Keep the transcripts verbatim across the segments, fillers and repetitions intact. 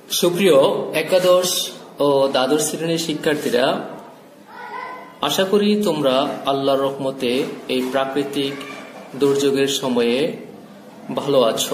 সুপ্রিয় একাদশ ও দ্বাদশ শ্রেণীর শিক্ষার্থীরা, আশা করি তোমরা আল্লাহর রহমতে এই প্রাকৃতিক দুর্যোগের সময়ে ভালো আছো।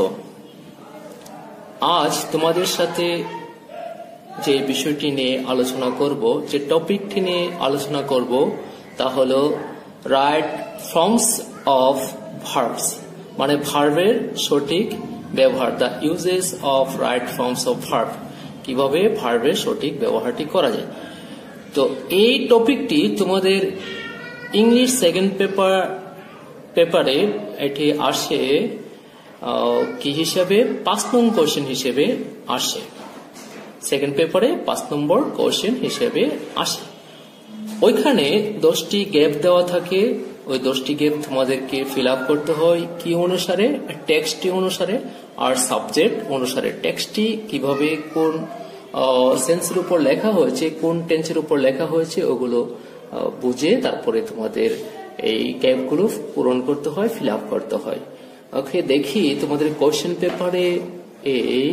আজ তোমাদের সাথে যে বিষয়টি নিয়ে আলোচনা করব, যে টপিকটি নিয়ে আলোচনা করব, তা হলো রাইট ফর্মস অফ ভার্বস, মানে ভার্বের সঠিক ব্যবহার, the uses of right forms of verb, কিভাবে ভার্বের সঠিক ব্যবহারটি করা যায়। তো এই টপিকটি তোমাদের ইংলিশ সেকেন্ড পেপার পেপারে এটি আসে কি হিসাবে, পাঁচ নম্বর কোশ্চেন হিসেবে আসে। সেকেন্ড পেপারে পাঁচ নম্বর কোশ্চেন হিসেবে আসে। ওইখানে দশটি গ্যাপ দেওয়া থাকে। ওই দশটি গ্যাপ তোমাদেরকে ফিল আপ করতে হয় কি অনুসারে, টেক্সটটি অনুসারে আর সাবজেক্ট অনুসারে। টেক্সটটি কিভাবে কোন সেন্সের উপর লেখা হয়েছে, কোন টেন্সের উপর লেখা হয়েছে, ওগুলো বুঝে তারপরে তোমাদের এই গ্যাপগুলো পূরণ করতে হয়, ফিল আপ করতে হয়। ওকে, দেখি তোমাদের কোশ্চেন পেপারে এই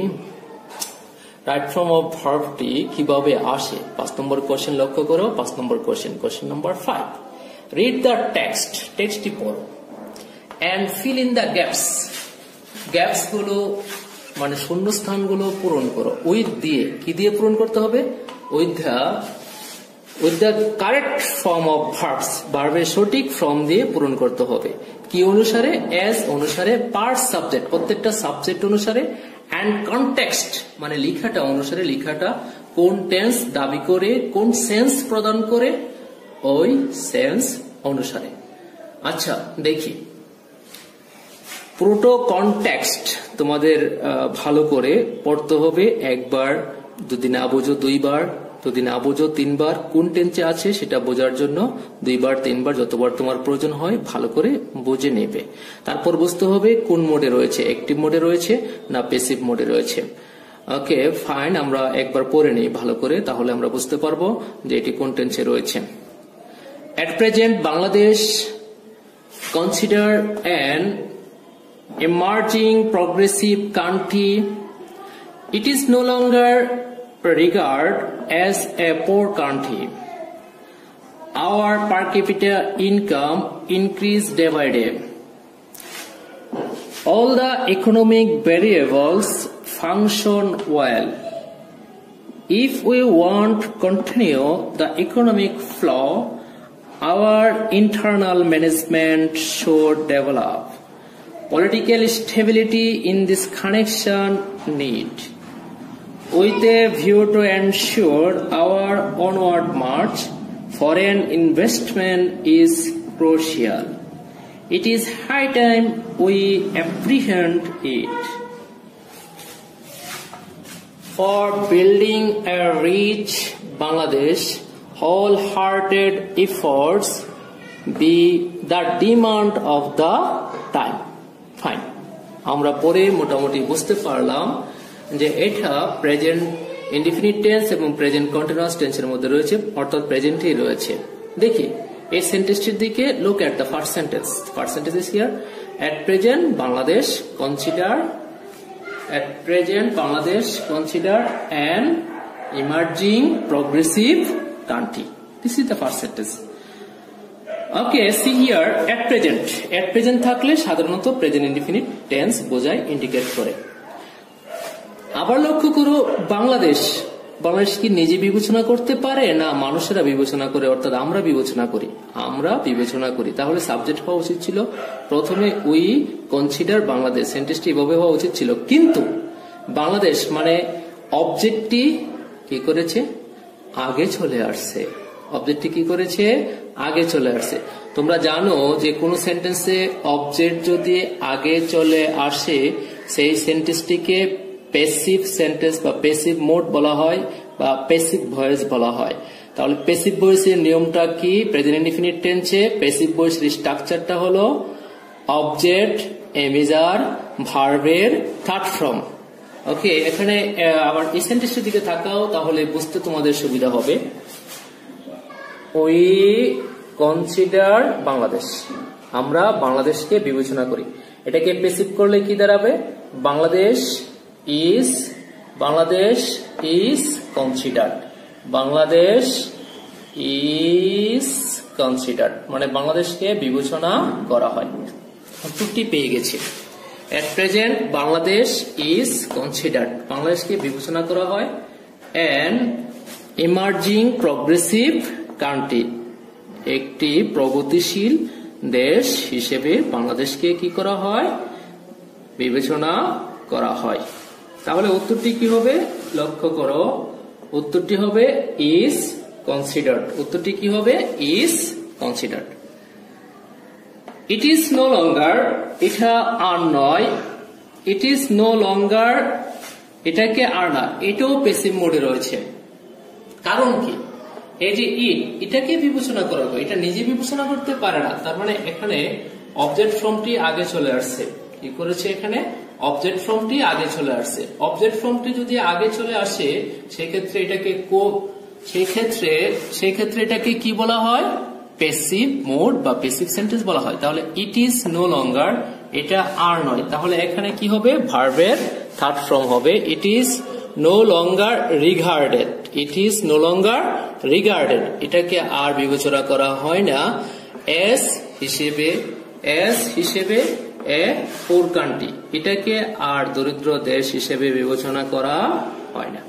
রাইট ফর্ম অফ ভার্বটি কিভাবে আসে। পাঁচ নম্বর কোশ্চেন লক্ষ্য করো। পাঁচ নম্বর question, question number five. Read the text, টেক্সটটি পড়ো, and fill in the gaps, gaps গুলো মানে শূন্যস্থানগুলো পূরণ করো। উইথ দিয়ে, কি দিয়ে পূরণ করতে হবে? With the with the correct form of verbs, ভার্বের সঠিক ফর্ম দিয়ে পূরণ করতে হবে। কি অনুসারে? এস অনুসারে, পার সাবজেক্ট, প্রত্যেকটা সাবজেক্ট অনুসারে, এন্ড কনটেক্সট মানে লেখাটা অনুসারে, লেখাটা কোন টেন্স দাবি করে, কোন সেন্স প্রদান করে, ওই সেন্স অনুসারে। আচ্ছা, দেখি পুরোটো কনটেক্সট তোমাদের ভালো করে পড়তে হবে। একবার, যদি না বোঝো দুইবার, যদি না বোঝো তিনবার, কোন টেন্সে আছে সেটা বোঝার জন্য দুইবার তিনবার যতবার তোমার প্রয়োজন হয় ভালো করে বুঝে নেবে। তারপর বুঝতে হবে কোন মোডে রয়েছে, অ্যাক্টিভ মোডে রয়েছে না প্যাসিভ মোডে রয়েছে। ওকে ফাইন, আমরা একবার পড়ে নিই ভালো করে, তাহলে আমরা বুঝতে পারবো যে এটি কোন টেন্সে রয়েছে। At present, Bangladesh considered an emerging progressive country. It is no longer regarded as a poor country. Our per capita income increased day by day. All the economic variables function well. If we want to continue the economic flow, our internal management should develop. Political stability in this connection need, with a view to ensure our onward march. Foreign investment is crucial. It is high time we apprehend it. For building a rich Bangladesh, wholehearted efforts be the demand of the time. Fine, আমরা পরে মোটামুটি বুঝতে পারলাম যে এটা present indefinite tense এবং present continuous টেন্সের মধ্যে রয়েছে, অর্থাৎ প্রেজেন্টই রয়েছে। দেখি এই সেন্টেন্সটির দিকে, look at the first sentence. First sentence is here, at present Bangladesh consider, at present Bangladesh consider an emerging progressive country. This is the first sentence. Okay, see here, at present. At present থাকলে সাধারণত present indefinite tense বোঝায়, indicate করে। আবার লক্ষ্য করো, বাংলাদেশ, বাংলাদেশ কি নিজে বিবেচনা করতে পারে না মানুষেরা বিবেচনা করে, অর্থাৎ আমরা বিবেচনা করি, আমরা বিবেচনা করি। তাহলে সাবজেক্ট হওয়া উচিত ছিল প্রথমে উই কনসিডার বাংলাদেশ, সেন্টেন্সটি এভাবে হওয়া উচিত ছিল। কিন্তু বাংলাদেশ মানে অবজেক্টটি কি করেছে, আগে চলে আসছে। অবজেক্টটি কি করেছে, আগে চলে আসছে। তোমরা জানো যে কোন সেন্টেন্সে অবজেক্ট যদি আগে চলে আসে, সেই সেন্টেন্সটিকে প্যাসিভ সেন্টেন্স বা প্যাসিভ মোড বলা হয় বা প্যাসিভ ভয়েস বলা হয়। তাহলে প্যাসিভ ভয়েসের নিয়মটা কি? প্রেজেন্ট ইনডিফিনিট টেন্সে প্যাসিভ ভয়েসের স্ট্রাকচারটা হলো অবজেক্ট, এমিজার, ভার্বের থার্ড ফর্ম। ওকে, এখানে আবার এই সেন্টেন্সের দিকে তাকাও, তাহলে বুঝতে তোমাদের সুবিধা হবে। উই কনসিডার বাংলাদেশ, আমরা বাংলাদেশকে বিবেচনা করি। এটাকে প্যাসিভ করলে কি দাঁড়াবে? Bangladesh is Bangladesh is considered, Bangladesh is considered মানে বাংলাদেশকে বিবেচনা করা হয়। উত্তরটি পেয়ে গেছে। At present Bangladesh is considered, বাংলাদেশকে বিবেচনা করা হয়। এন্ড ইমার্জিং প্রগ্রেসিভ কান্ট্রি, একটি প্রগতিশীল দেশ হিসেবে বাংলাদেশকে কি করা হয়, বিবেচনা করা হয়। তাহলে উত্তরটি কি হবে, লক্ষ্য করো, উত্তরটি হবে ইজ কনসিডার্ড, উত্তরটি কি হবে, is considered. It is no longer, এটা আর নয়, ইট ইজ নো লঙ্গার, এটাকে আর না, এটাও প্যাসিভ মোডে রয়েছে। কারণ কি, এই যে ইট, এটাকে বিবেচনা করা হয়, এটা নিজে বিবেচনা করতে পারে না, তার মানে এখানে অবজেক্ট ফর্মটি আগে চলে আসছে। কি করেছে এখানে, অবজেক্ট ফর্মটি আগে চলে আসছে। অবজেক্ট ফর্মটি যদি আগে চলে আসে সেক্ষেত্রে এটাকে কো সেই ক্ষেত্রে সেই ক্ষেত্রে এটাকে কি বলা হয়, প্যাসিভ মোড বা প্যাসিভ সেন্টেন্স বলা হয়। তাহলে ইট ইজ নো লঙ্গার, এটা আর নয়, তাহলে এখানে কি হবে, ভার্বের থার্ড ফর্ম হবে it is no longer regarded, it is no longer regarded, এটাকে আর বিবেচনা করা হয় না এস হিসেবে, এস হিসেবে এ পোর কান্ট্রি, এটাকে আর দরিদ্র দেশ হিসেবে বিবেচনা করা হয় না।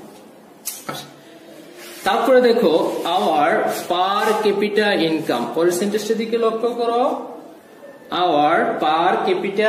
তারপরে দেখো আওয়ার পার ক্যাপিটা ইনকাম, পরের সেন্টেন্সের দিকে লক্ষ্য করো। Our per capita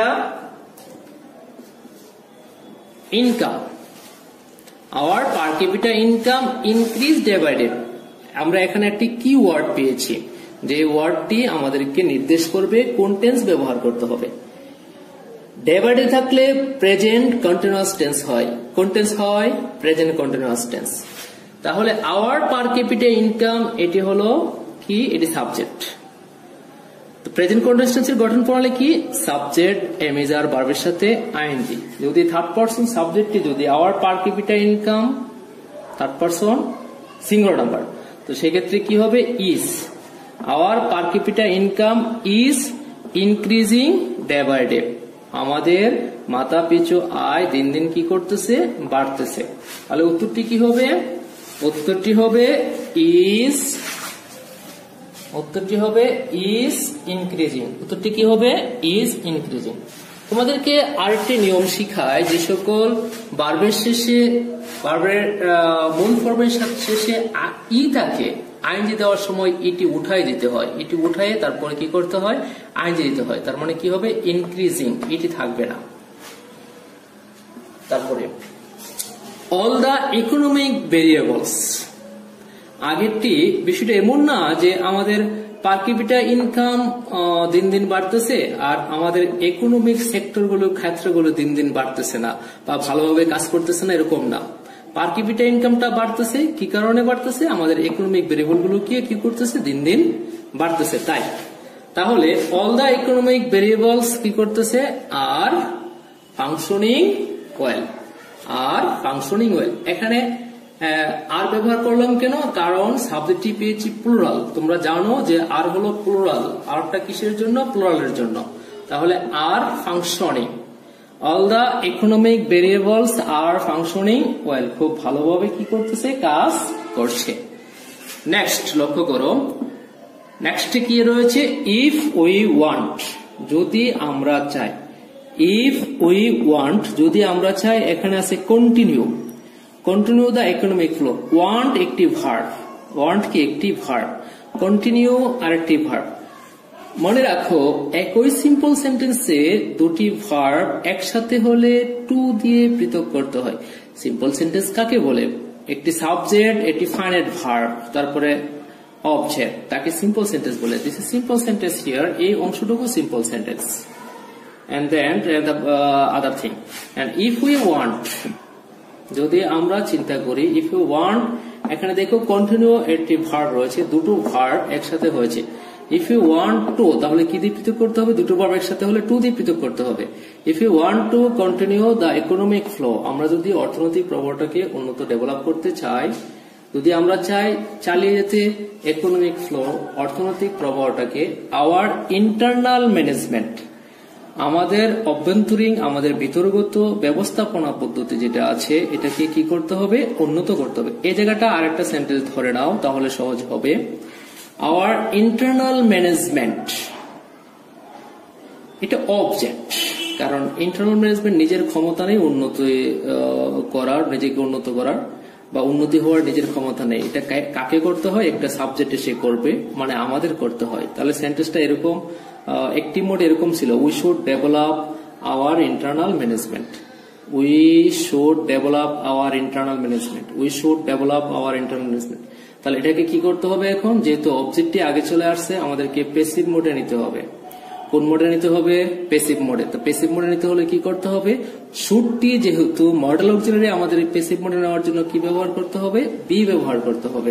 income, our per capita income increase day by day. আমরা এখানে একটি কি ওয়ার্ড পেয়েছি, যে ওয়ার্ডটি আমাদেরকে নির্দেশ করবে কোন টেন্স ব্যবহার করতে হবে। ডে বাই ডে থাকলে প্রেজেন্ট কন্টিনিউয়াস টেন্স হয়, কোন টেন্স হয়, প্রেজেন্ট কন্টিনিউয়াস টেন্স। তাহলে আওয়ার পার ক্যাপিটা ইনকাম এটি হলো কি, এটি সাবজেক্ট। প্রেজেন্ট কন্টিনিউয়াস টেন্সের গঠন প্রণালী কি, সাবজেক্ট এমিজার ভার্বের সাথে আইএনজি। যদি থার্ড পারসন সাবজেক্টটি যদি our per capita income, third person singular number, তো সেক্ষেত্রে কি হবে, is, our per capita income is increasing day by day, আমাদের মাথা পিছু আয় দিন দিন কি করতেছে, বাড়তেছে। তাহলে উত্তরটি কি হবে, উত্তরটি হবে ইজ, উত্তরটি হবে ইজ ইনক্রিজিং, উত্তরটি কি হবে, ইজ ইনক্রিজিং। তোমাদেরকে আরেকটি নিয়ম শিখায়, যে সকল ভার্বের শেষে, ভার্বের মূল ফর্মের শেষে ই থাকে, আইনজি দেওয়ার সময় ইটি উঠাই দিতে হয়, ইটি উঠাই তারপরে কি করতে হয়, আইনজি দিতে হয়। তার মানে কি হবে, ইনক্রিজিং, ইটি থাকবে না। তারপরে অল দা ইকোনমিক ভেরিয়েবলস, আগেরটি বিষয়টা এমন না যে আমাদের পার ক্যাপিটা ইনকাম দিন দিন বাড়তেছে আর আমাদের ইকোনমিক সেক্টরগুলো, ক্ষেত্রগুলো দিন দিন বাড়তেছে না বা ভালোভাবে কাজ করতেছে না, এরকম না। পার ক্যাপিটা ইনকামটা বাড়তেছে, কি কারণে বাড়তেছে, আমাদের ইকোনমিক ভেরিয়েবল গুলো কি কি করতেছে, দিন দিন বাড়তেছে, তাই। তাহলে অল দা ইকোনমিক ভেরিয়েবলস কি করতেছে, are functioning well, are functioning well. এখানে আর ব্যবহার করলাম কেন, কারণ সাবজেক্টটি পেয়েছি প্লুরাল। তোমরা জানো যে আর হলো প্লুরাল, আরটা কিসের জন্য, প্লুরালের জন্য। তাহলে are functioning, all the economic variables are functioning well, খুব ভালোভাবে কি করতেছে, কাজ করছে। নেক্সট লক্ষ্য করো, নেক্সট কি রয়েছে, ইফ উই ওয়ান্ট, যদি আমরা চাই, ইফ উই ওয়ান্ট, যদি আমরা চাই। এখানে আছে continue, continue the economic flow. Want একটি ভার্ব, ওয়ান্ট কি একটি ভার্ব, কন্টিনিউ আরেকটি ভার্ব। মনে রাখো একই সিম্পল সেন্টেন্সে দুটি ভার্ব একসাথে হলে টু দিয়ে পৃথক করতে হয়। সিম্পল সেন্টেন্স কাকে বলে, একটি সাবজেক্ট, একটি ফাইনাইট ভার্ব, তারপরে অবজেক্ট, তাকে সিম্পল সেন্টেন্স বলে। This is simple sentence here, এই অংশটুকু simple sentence. and then the uh, other thing, and if we want, যদি আমরা চিন্তা করি, if you want, এখানে দেখো কন্টিনিউ একটি ভার্ব রয়েছে, দুটো ভার্ব একসাথে হয়েছে। if you want to, তাহলে কি দিয়ে পৃথক করতে হবে, দুটো ভার্ব একসাথে হলে টু দিয়ে পৃথক করতে হবে। if you want to continue the economic flow, আমরা যদি অর্থনৈতিক প্রবাহটাকে উন্নত ডেভেলপ করতে চাই, যদি আমরা চাই চালিয়ে যেতে ইকোনমিক ফ্লো, অর্থনৈতিক প্রবাহটাকে, আওয়ার ইন্টারনাল ম্যানেজমেন্ট, আমাদের অভ্যন্তরীণ আমাদের ভিতরগত ব্যবস্থাপনা পদ্ধতি যেটা আছে এটাকে কি করতে হবে, উন্নত করতে হবে। এই জায়গাটা আরেকটা সেন্টেন্স ধরে নাও, তাহলে সহজ হবে। আওয়ার ইন্টারনাল ম্যানেজমেন্ট, এটা অবজেক্ট, কারণ ইন্টারনাল ম্যানেজমেন্ট নিজের ক্ষমতা নেই উন্নতি করার, নিজেকে উন্নত করার বা উন্নতি হওয়ার নিজের ক্ষমতা নেই। এটা কাকে করতে হয়, একটা সাবজেক্টে সে করবে, মানে আমাদের করতে হয়। তাহলে সেন্টেন্সটা এরকম, একটি মোড এরকম ছিল, we should develop our internal management, we should develop our internal management, we should develop our internal management. তাহলে এটাকে কি করতে হবে এখন, যেহেতু অবজেক্টটি আগে চলে আসছে, আমাদেরকে প্যাসিভ মোডে নিতে হবে। কোন মোডে নিতে হবে, প্যাসিভ মোডে। তো প্যাসিভ মোডে নিতে হলে কি করতে হবে, শুডটি যেহেতু মডেল অক্সিলারি, আমাদের প্যাসিভ মোডে নেওয়ার জন্য কি ব্যবহার করতে হবে, বি ব্যবহার করতে হবে।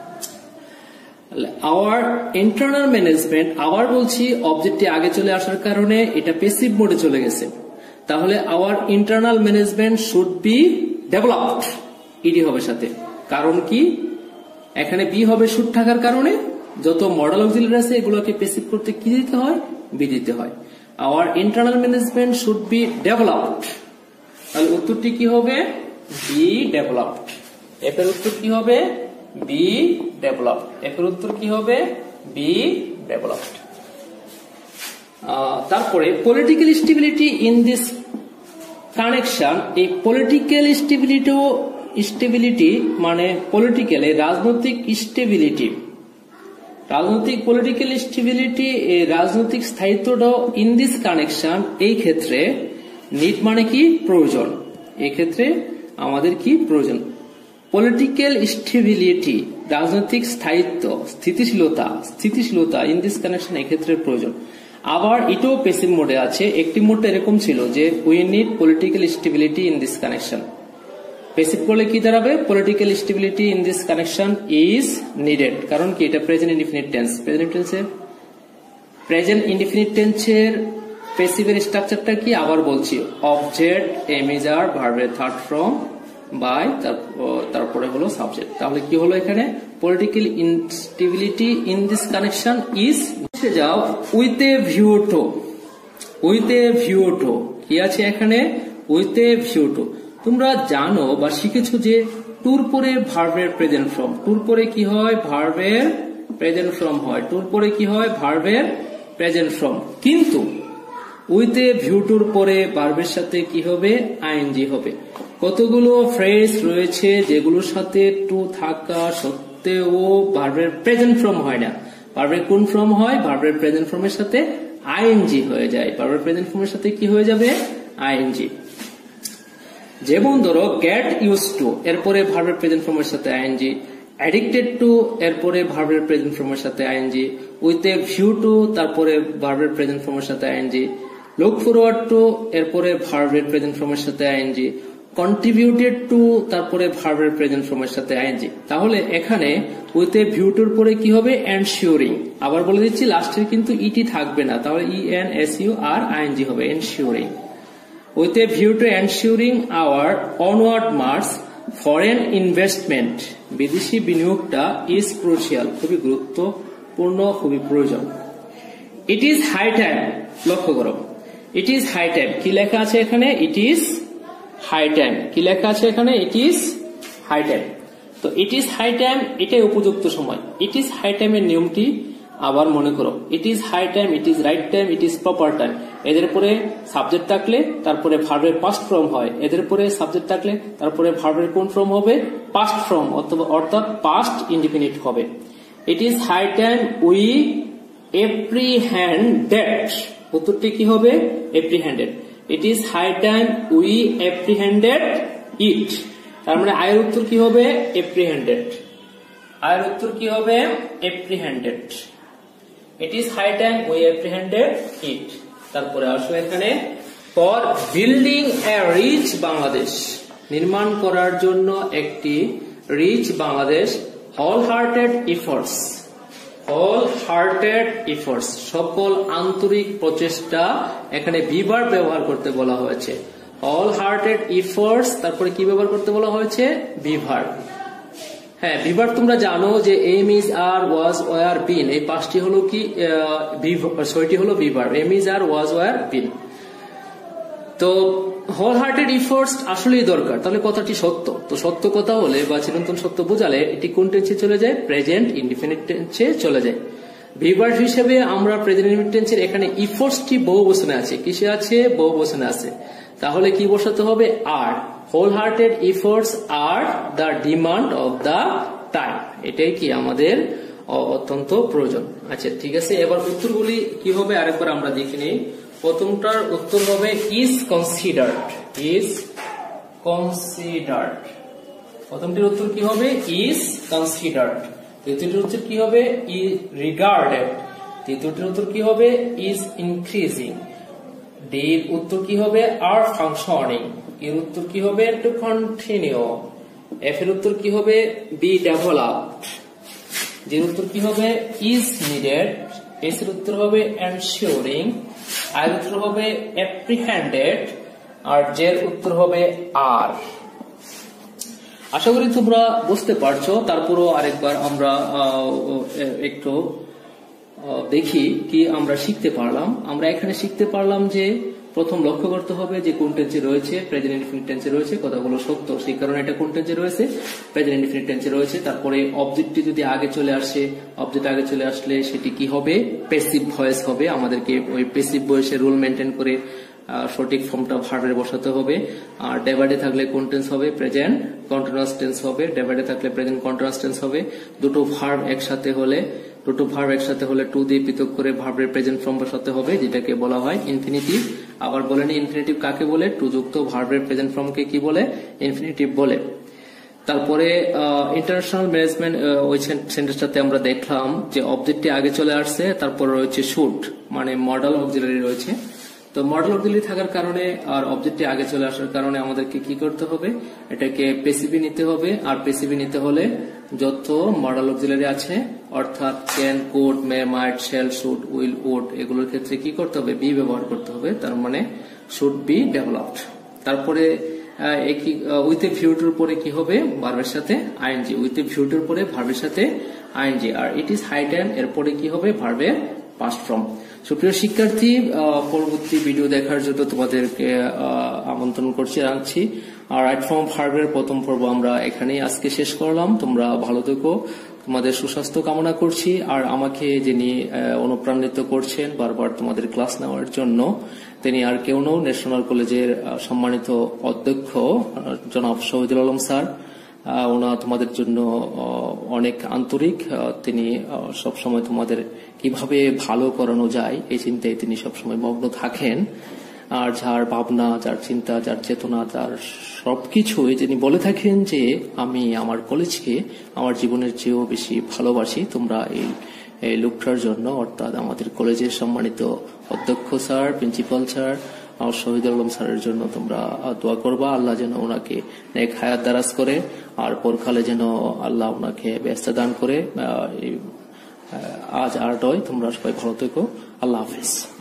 আওয়ার ইন্টারনাল ম্যানেজমেন্ট, আবার বলছি অবজেক্টটি আগে চলে আসার কারণে এটা প্যাসিভ মোডে চলে গেছে। তাহলে our internal management should be developed, ED হবে সাথে। কারণ কি, এখানে বি হবে শুড থাকার কারণে যত মডেল অক্সিলারি আছে এগুলোকে প্যাসিভ করতে কি দিতে হয়, বি দিতে হয়। Our internal management should be developed, তাহলে উত্তরটি কি হবে, বি ডেভেলপড। এফ এর উত্তর কি হবে, বি ডেভেলপড। এফ এর উত্তর কি হবে, বি ডেভেলপড। তারপরে political stability in this connection, এই পলিটিক্যাল স্টেবিলিটি স্টেবিলিটি মানে পলিটিক্যাল রাজনৈতিক স্টেবিলিটি, রাজনৈতিক পলিটিক্যাল স্টেবিলিটি, রাজনৈতিক স্থায়িত্বটা ইন দিস কানেকশন, এই ক্ষেত্রে নিড মানে কি, প্রয়োজন। এই ক্ষেত্রে আমাদের কি প্রয়োজন, পলিটিক্যাল স্টেবিলিটি, রাজনৈতিক স্থায়িত্ব, স্থিতিশীলতা, স্থিতিশীলতা ইন দিস কানেকশন এই ক্ষেত্রে প্রয়োজন। আবার এটাও প্যাসিভ মোডে আছে। একটি মোডটা এরকম ছিল যে we need political stability in this connection, passive করলে কি দাঁড়াবে, political stability in this connection is needed. কারণ কি, এটা প্রেজেন্ট ইনডিফিনিট টেন্স, প্রেজেন্ট টেন্সের প্রেজেন্ট ইনডিফিনিট টেন্সের প্যাসিভের স্ট্রাকচারটা কি, আবার বলছি, অবজেক্ট, এম ইজ আর, ভার্বের থার্ড ফর্ম, বাই, তারপরে হলো সাবজেক্ট। তাহলে কি হলো এখানে, political instability in this connection is, যাও with a view to, with a view to কি আছে এখানে, উইথ এ ভিউ টু। তোমরা জানো বা শিখেছো যে টুর পরে ভার্বের প্রেজেন্ট ফর্ম, টুর পরে কি হয়, ভার্বের প্রেজেন্ট ফর্ম হয়, টুর পরে কি হয়, ভার্বের প্রেজেন্ট ফর্ম। কিন্তু উইথ এ ভিউ টুর পরে ভার্বের সাথে কি হবে, আইএনজি হবে। কতগুলো ফ্রেজ রয়েছে যেগুলোর সাথে টু থাকা সত্ত্বেও ভার্বের প্রেজেন্ট ফর্ম হয় না। ভার্বের কোন ফর্ম হয়, ভার্বের প্রেজেন্ট ফর্মের সাথে আইএনজি হয়ে যায়, ভার্বের প্রেজেন্ট ফর্মের সাথে কি হয়ে যাবে, আইএনজি। যেমন ধরো গেট ইউজ টু, এরপরে ভার্বের প্রেজেন্ট ফর্মের সাথে আইএনজি, অ্যাডিক্টেড টু, এরপরে ভার্বের প্রেজেন্ট ফর্মের সাথে ING, with a view to, তারপরে ভার্বের প্রেজেন্ট ফর্মের সাথে আইএনজি, লুক ফরওয়ার্ড টু, এরপরে ভার্বের প্রেজেন্ট ফর্মের সাথে আইএনজি, কন্ট্রিবিউটেড টু, তারপরে ভার্বের প্রেজেন্ট ফর্মের সাথে আইএনজি। তাহলে এখানে উইথ এ ভিউ টুর পরে কি হবে, এনশিওরিং। আবার বলে দিচ্ছি লাস্টের কিন্তু ইটি থাকবে না, তাহলে E N S U R ING হবে, ensuring. With a view to ensuring our onward march, foreign investment, বিদেশি বিনিয়োগটা is crucial, খুবই গুরুত্বপূর্ণ, খুবই প্রয়োজন। It is high time, লক্ষ্য করো, it is high time, কি লেখা আছে এখানে, it is high time, কি লেখা আছে এখানে, it is high time। তো it is high time, এটাই উপযুক্ত সময়। it is high time এর নিয়মটি আবার মনে করো, it is high time, it is right time, it is proper time. এদের পরে সাবজেক্ট থাকলে তারপরে ভার্বের পাস্ট ফর্ম হয়, এদের পরে সাবজেক্ট থাকলে তারপরে ভার্বের কোন ফর্ম হবে, পাস্ট ফর্ম, অর্থাৎ পাস্ট ইনডিফিনিট হবে। It is high time we apprehended, উত্তরটি কি হবে, apprehended. It is high time we apprehended it, তার মানে আয়ের উত্তর কি হবে, এপ্রিহেন্ডেড। আয়ের উত্তর কি হবে, এপ্রিহেন্ডেড। It is high time we apprehended it. তারপরে আসো এখানে, for building a rich Bangladesh, নির্মাণ করার জন্য একটি rich Bangladesh, whole-hearted efforts, whole-hearted efforts, সকল আন্তরিক প্রচেষ্টা, এখানে বিভার ব্যবহার করতে বলা হয়েছে, whole-hearted efforts, তারপরে কি ব্যবহার করতে বলা হয়েছে, বিভার। হ্যাঁ, বিভার তোমরা জানো যে am is are, was, were, been, এই পাঁচটি হলো কি, ছয়টি হলো be verb, am is are, was, were, been. তো হোল হার্টেড ইফোর্টস আসলেই দরকার, তাহলে কথাটি সত্য। তো সত্য কথা হলে বা চিরন্তন সত্য বোঝালে এটি কোন টেন্সে চলে যায়? প্রেজেন্ট ইনডিফিনিট টেন্সে চলে যায়। ভিভার্ব হিসেবে আমরা প্রেজেন্ট ইনডিফিনিট টেন্সের এখানে ইফোর্টসটি বহুবচনে আছে। কিসে আছে? বহুবচনে আছে। তাহলে কি বসাতে হবে? Are. Whole hearted efforts are the demand of the time, এটাই কি আমাদের অত্যন্ত প্রয়োজন। আচ্ছা ঠিক আছে, এবার উত্তরগুলি কি হবে আরেকবার আমরা দেখে নিই। প্রথমটার উত্তর হবে ইজ কনসিডার্ড, ইজ কনসিডার্ড। প্রথমটির উত্তর কি হবে? Is considered. দ্বিতীয়টির উত্তর কি হবে? Is regarded. তৃতীয়টির উত্তর কি হবে? Is increasing. ডির উত্তর কি হবে? Are functioning. এর উত্তর কি হবে? To continue. এফ এর উত্তর কি হবে? Be developed. জির উত্তর কি হবে? Is needed. এস এর উত্তর হবে এনশিওরিং। আর উত্তর হবে অ্যাপ্রিহেন্ডেড। আর জের উত্তর হবে আর। আশা করি তোমরা বুঝতে পারছো। তারপরও আরেকবার আমরা একটু দেখি কি আমরা শিখতে পারলাম। আমরা এখানে শিখতে পারলাম যে প্রথম লক্ষ্য করতে হবে যে কোন টেন্সে রয়েছে, প্রেজেন্ট ইনডিফিনিট টেন্সে রয়েছে, কথাগুলো সত্য, সেই কারণে এটা কোন টেন্সে রয়েছে? প্রেজেন্ট ইনডিফিনিট টেন্সে রয়েছে। তারপরে অবজেক্টটি যদি আগে চলে আসে, অবজেক্ট আগে চলে আসলে সেটি কি হবে? প্যাসিভ ভয়েস হবে। আমাদেরকে ওই প্যাসিভ ভয়েসের রুল মেনটেন করে সঠিক ফর্মটা ভার্বের বসাতে হবে। আর ডেভাইডে থাকলে কোন টেন্স হবে? প্রেজেন্ট কন্টিনিউয়াস টেন্স হবে। ডেভাইডে থাকলে প্রেজেন্ট কন্টিনিউয়াস টেন্স হবে। দুটো ভার্ব একসাথে হলে দুটো ভার্ব একসাথে হলে টু দিয়ে পৃথক করে ভার্বের প্রেজেন্ট ফর্ম বসাতে হবে, যেটাকে বলা হয় ইনফিনিটিভ। আবার বলেনি ইনফিনিটিভ কাকে বলে? টু যুক্ত ভার্বের প্রেজেন্ট ফর্মকে কি বলে? ইনফিনিটিভ বলে। তারপরে ইন্টারন্যাশনাল ম্যানেজমেন্ট ওই সেন্টেন্সটাতে আমরা দেখলাম যে অবজেক্টটি আগে চলে আসছে, তারপর রয়েছে শুড, মানে মডেল অক্সিলারি রয়েছে। তো মডেল অক্সিলারি থাকার কারণে আর অবজেক্টটি আগে চলে আসার কারণে আমাদেরকে কি করতে হবে? এটাকে পেসিভি নিতে হবে। আর পেসিভি নিতে হলে যত মডেল অক্সিলারি আছে অর্থাৎ can, could, may, might, shall, should, will, would এগুলোর ক্ষেত্রে কি করতে হবে? বি ব্যবহার করতে হবে। তার মানে শুড বি ডেভেলপড। তারপরে উইথ এ ভিউটির উপরে কি হবে? ভার্বের সাথে আইএনজি। উইথ এ ভিউটির উপরে ভার্বের সাথে আইএনজি। আর ইট ইজ হাই টাইম এরপরে কি হবে? ভার্বের পাস্ট ফর্ম। সুপ্রিয় শিক্ষার্থী, পরবর্তী ভিডিও দেখার জন্য তোমাদেরকে আমন্ত্রণ করছি রাখছি। আর রাইট ফর্ম ভার্বের প্রথম পর্ব আমরা এখানেই আজকে শেষ করলাম। তোমরা ভালো থেকো, তোমাদের সুস্বাস্থ্য কামনা করছি। আর আমাকে যিনি অনুপ্রাণিত করছেন বারবার তোমাদের ক্লাস নেওয়ার জন্য, তিনি আর কেউ নন, ন্যাশনাল কলেজের সম্মানিত অধ্যক্ষ জনাব শহীদুল আলম স্যার। ওনা তোমাদের জন্য অনেক আন্তরিক। তিনি সবসময় তোমাদের কিভাবে ভালো করানো যায় এই চিন্তায় তিনি সবসময় মগ্ন থাকেন। আর যার ভাবনা, যার চিন্তা, যার চেতনা, যার সবকিছুই তিনি বলে থাকেন যে আমি আমার কলেজকে আমার জীবনের চেয়েও বেশি ভালোবাসি। তোমরা এই এই লোকটার জন্য অর্থাৎ আমাদের কলেজের সম্মানিত অধ্যক্ষ sir, principal sir Shahidul Alam স্যারের জন্য তোমরা দোয়া করবা। আল্লাহ যেন ওনাকে নেক হায়াত দারাজ করে, আর পরকালে যেন আল্লাহ ওনাকে ব্যস্ত দান করে। আজ আর নয়, তোমরা সবাই ভালো থেকো। আল্লাহ হাফেজ।